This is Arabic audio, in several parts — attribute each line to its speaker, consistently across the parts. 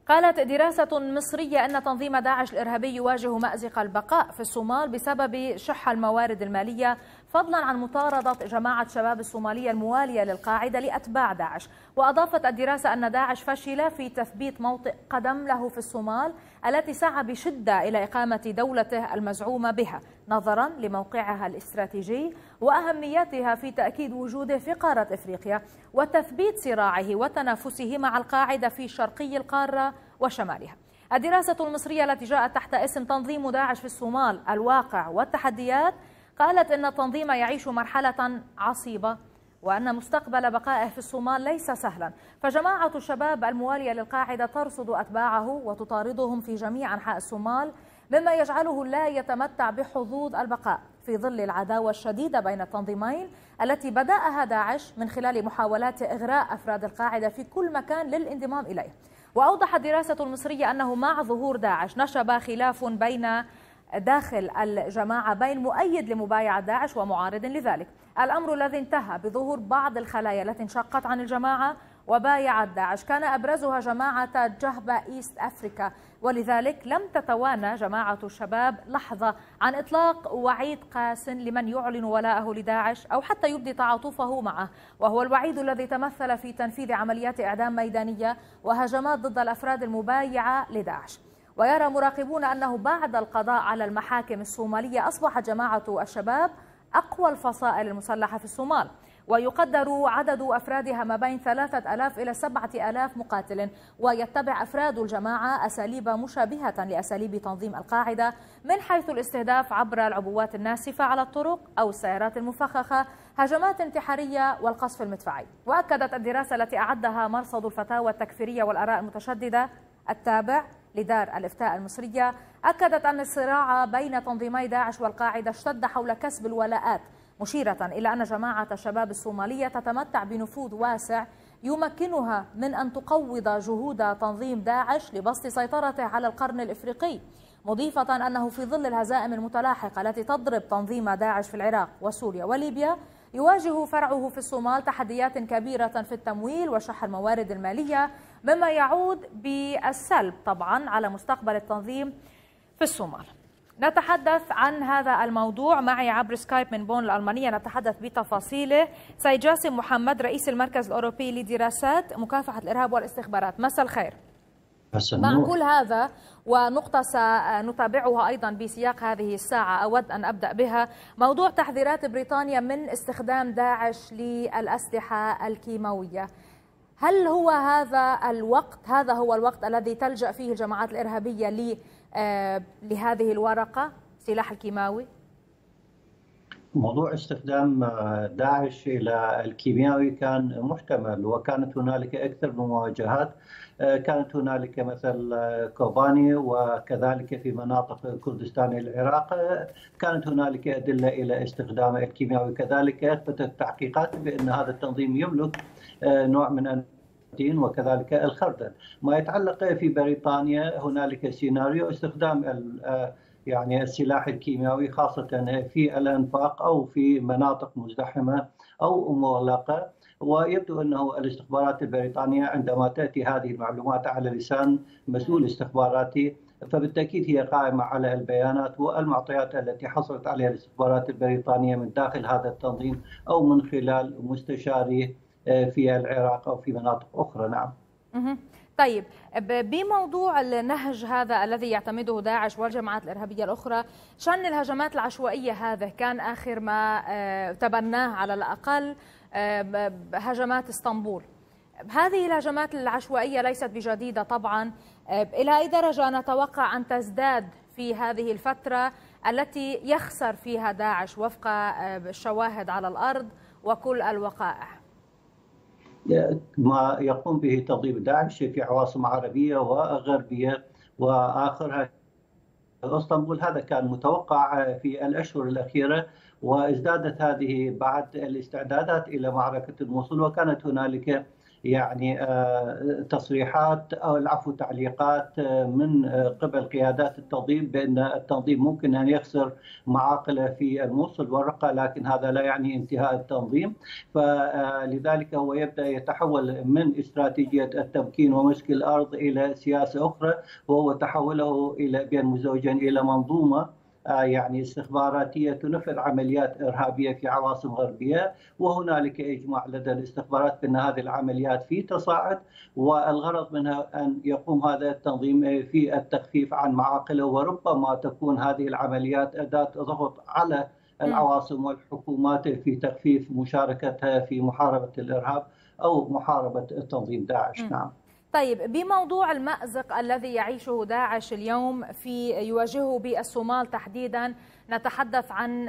Speaker 1: قالت دراسة مصرية أن تنظيم داعش الإرهابي يواجه مأزق البقاء في الصومال بسبب شح الموارد المالية، فضلا عن مطاردة جماعة شباب الصومالية الموالية للقاعدة لأتباع داعش. وأضافت الدراسة أن داعش فشل في تثبيت موطئ قدم له في الصومال التي سعى بشدة إلى إقامة دولته المزعومة بها، نظرا لموقعها الاستراتيجي وأهميتها في تأكيد وجوده في قارة إفريقيا وتثبيت صراعه وتنافسه مع القاعدة في شرقي القارة وشمالها. الدراسة المصرية التي جاءت تحت اسم تنظيم داعش في الصومال: الواقع والتحديات، قالت إن التنظيم يعيش مرحلة عصيبة وأن مستقبل بقائه في الصومال ليس سهلا، فجماعة الشباب الموالية للقاعدة ترصد أتباعه وتطاردهم في جميع أنحاء الصومال، مما يجعله لا يتمتع بحظوظ البقاء في ظل العداوة الشديدة بين التنظيمين التي بدأها داعش من خلال محاولات إغراء أفراد القاعدة في كل مكان للانضمام إليه. وأوضحت الدراسة المصرية أنه مع ظهور داعش نشب خلاف داخل الجماعة بين مؤيد لمبايعة داعش ومعارض لذلك، الأمر الذي انتهى بظهور بعض الخلايا التي انشقت عن الجماعة وبايعت داعش، كان أبرزها جماعة جهبة إيست أفريكا، ولذلك لم تتوانى جماعة الشباب لحظة عن إطلاق وعيد قاس لمن يعلن ولاءه لداعش أو حتى يبدي تعاطفه معه، وهو الوعيد الذي تمثل في تنفيذ عمليات إعدام ميدانية وهجمات ضد الأفراد المبايعة لداعش. ويرى مراقبون أنه بعد القضاء على المحاكم الصومالية أصبحت جماعة الشباب أقوى الفصائل المسلحة في الصومال، ويقدر عدد أفرادها ما بين 3000 إلى 7000 مقاتل، ويتبع أفراد الجماعة أساليب مشابهة لأساليب تنظيم القاعدة من حيث الاستهداف عبر العبوات الناسفة على الطرق أو السيارات المفخخة، هجمات انتحارية والقصف المدفعي. وأكدت الدراسة التي أعدها مرصد الفتاوى التكفيرية والآراء المتشددة التابع لدار الإفتاء المصرية، أكدت أن الصراع بين تنظيمي داعش والقاعدة اشتد حول كسب الولاءات، مشيرة إلى أن جماعة الشباب الصومالية تتمتع بنفوذ واسع يمكنها من أن تقوض جهود تنظيم داعش لبسط سيطرته على القرن الإفريقي، مضيفة أنه في ظل الهزائم المتلاحقة التي تضرب تنظيم داعش في العراق وسوريا وليبيا، يواجه فرعه في الصومال تحديات كبيرة في التمويل وشح الموارد المالية، مما يعود بالسلب طبعا على مستقبل التنظيم في الصومال. نتحدث عن هذا الموضوع معي عبر سكايب من بون الألمانية، نتحدث بتفاصيله سيد جاسم محمد رئيس المركز الأوروبي لدراسات مكافحة الإرهاب والاستخبارات. مساء الخير. مع كل هذا ونقطة سنتابعها أيضا بسياق هذه الساعة أود أن أبدأ بها، موضوع تحذيرات بريطانيا من استخدام داعش للأسلحة الكيماوية. هل هو هذا هو الوقت الذي تلجأ فيه الجماعات الإرهابية لهذه الورقة سلاح الكيماوي؟
Speaker 2: موضوع استخدام داعش إلى الكيميائي كان محتمل، وكانت هنالك أكثر من مواجهات، كانت هنالك مثل كوباني وكذلك في مناطق كردستان العراق كانت هنالك أدلة إلى استخدام الكيميائي، كذلك أثبتت التحقيقات بأن هذا التنظيم يملك نوع من الدين وكذلك الخردل. ما يتعلق في بريطانيا هنالك سيناريو استخدام يعني السلاح الكيميائي خاصة في الأنفاق أو في مناطق مزدحمة أو مغلقة، ويبدو أنه الاستخبارات البريطانية عندما تأتي هذه المعلومات على لسان مسؤول استخباراتي فبالتأكيد هي قائمة على البيانات والمعطيات التي حصلت عليها الاستخبارات البريطانية من داخل هذا التنظيم أو من خلال مستشاريه في العراق أو في مناطق أخرى. نعم.
Speaker 1: طيب، بموضوع النهج هذا الذي يعتمده داعش والجماعات الإرهابية الأخرى، شأن الهجمات العشوائية هذا كان آخر ما تبناه على الأقل هجمات اسطنبول. هذه الهجمات العشوائية ليست بجديدة طبعا، إلى أي درجة نتوقع أن تزداد في هذه الفترة التي يخسر فيها داعش وفق الشواهد على الأرض وكل الوقائع؟
Speaker 2: ما يقوم به تنظيم داعش في عواصم عربية وغربية وآخرها اسطنبول هذا كان متوقع في الأشهر الأخيرة، وازدادت هذه بعد الاستعدادات إلى معركة الموصل، وكانت هنالك يعني تصريحات أو العفو تعليقات من قبل قيادات التنظيم بأن التنظيم ممكن أن يخسر معاقله في الموصل والرقة، لكن هذا لا يعني انتهاء التنظيم. فلذلك هو يبدأ يتحول من استراتيجية التمكين ومسك الأرض إلى سياسة أخرى، وهو تحوله إلى بين مزوجين إلى منظومة يعني استخباراتية تنفذ عمليات إرهابية في عواصم غربية. وهنالك إجماع لدى الاستخبارات بأن هذه العمليات في تصاعد، والغرض منها أن يقوم هذا التنظيم في التخفيف عن معاقله، وربما تكون هذه العمليات أداة ضغط على العواصم والحكومات في تخفيف مشاركتها في محاربة الإرهاب أو محاربة تنظيم داعش. نعم.
Speaker 1: طيب، بموضوع المأزق الذي يعيشه داعش اليوم يواجهه بالصومال تحديدا، نتحدث عن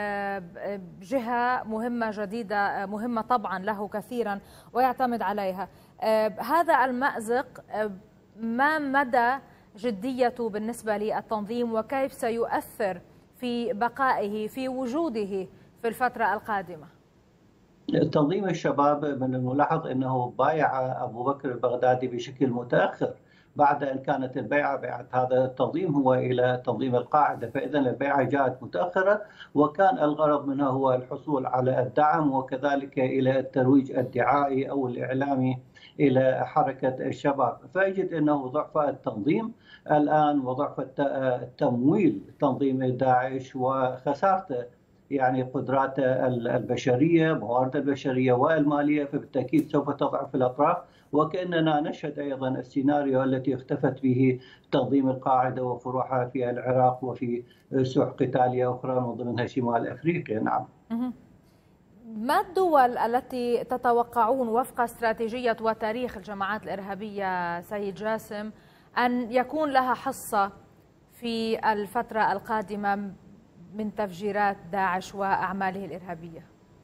Speaker 1: جهة مهمة جديدة، مهمة طبعا له كثيرا ويعتمد عليها. هذا المأزق ما مدى جديته بالنسبة للتنظيم، وكيف سيؤثر في بقائه في وجوده في الفترة القادمة؟
Speaker 2: تنظيم الشباب من الملاحظ أنه بايع أبو بكر البغدادي بشكل متأخر، بعد أن كانت البيعة بيعة هذا التنظيم هو إلى تنظيم القاعدة، فإذا البيعة جاءت متأخرة، وكان الغرض منها هو الحصول على الدعم وكذلك إلى الترويج الدعائي أو الإعلامي إلى حركة الشباب. فيجد أنه ضعف التنظيم الآن وضعف التمويل تنظيم داعش وخسارته يعني قدرات البشرية، موارد البشرية والمالية، فبالتأكيد سوف تضعف الأطراف. وكأننا نشهد أيضا السيناريو التي اختفت به تنظيم القاعدة وفروعها في العراق وفي سوح قتالية أخرى من ضمنها شمال أفريقيا. نعم.
Speaker 1: ما الدول التي تتوقعون وفق استراتيجية وتاريخ الجماعات الإرهابية سيد جاسم أن يكون لها حصة في الفترة القادمة من تفجيرات داعش وأعماله الإرهابية؟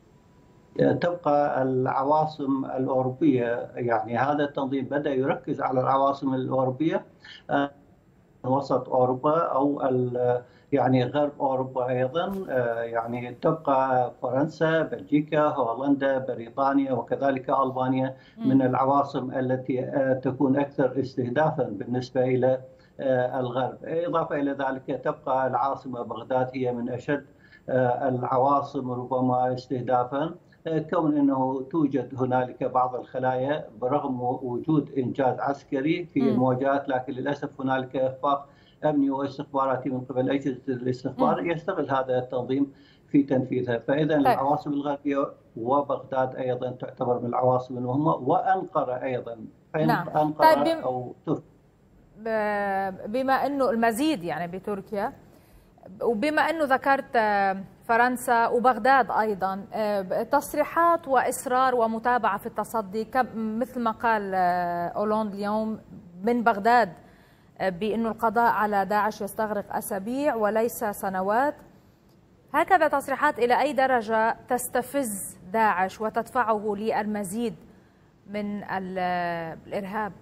Speaker 2: تبقى العواصم الأوروبية، يعني هذا التنظيم بدأ يركز على العواصم الأوروبية، وسط أوروبا أو يعني غرب أوروبا أيضا، يعني تبقى فرنسا، بلجيكا، هولندا، بريطانيا وكذلك ألبانيا من العواصم التي تكون أكثر استهدافا بالنسبة إلى الغرب. إضافة إلى ذلك تبقى العاصمة بغداد هي من أشد العواصم ربما استهدافا، كون أنه توجد هنالك بعض الخلايا برغم وجود إنجاز عسكري في المواجهات، لكن للأسف هنالك إخفاق أمني واستخباراتي من قبل أجهزة الاستخبار يستغل هذا التنظيم في تنفيذها. فإذا العواصم الغربية وبغداد أيضا تعتبر من العواصم المهمة، وأنقرة أيضا.
Speaker 1: نعم.
Speaker 2: أنقرة أو تركيا،
Speaker 1: بما أنه المزيد يعني بتركيا، وبما أنه ذكرت فرنسا وبغداد أيضا، تصريحات وإصرار ومتابعة في التصدي مثل ما قال أولاند اليوم من بغداد بأنه القضاء على داعش يستغرق أسابيع وليس سنوات. هكذا تصريحات إلى أي درجة تستفز داعش وتدفعه للمزيد من الإرهاب؟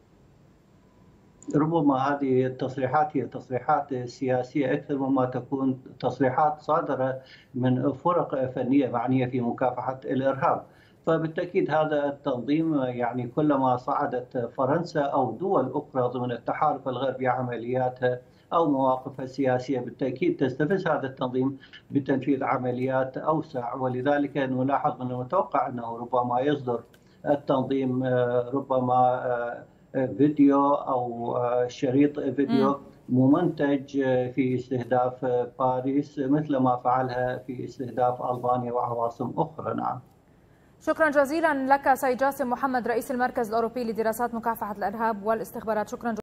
Speaker 2: ربما هذه التصريحات هي تصريحات سياسية أكثر مما تكون تصريحات صادرة من فرق فنية معنية في مكافحة الإرهاب. فبالتأكيد هذا التنظيم يعني كلما صعدت فرنسا أو دول أخرى ضمن التحالف الغربي عملياتها أو مواقفها السياسية بالتأكيد تستفز هذا التنظيم بتنفيذ عمليات أوسع. ولذلك نلاحظ من المتوقع أنه ربما يصدر التنظيم ربما فيديو أو شريط فيديو ممنتج في استهداف باريس مثل ما فعلها في استهداف ألبانيا وعواصم أخرى. نعم.
Speaker 1: شكرا جزيلا لك سيد جاسم محمد، رئيس المركز الأوروبي لدراسات مكافحة الإرهاب والاستخبارات. شكرا جزيلا.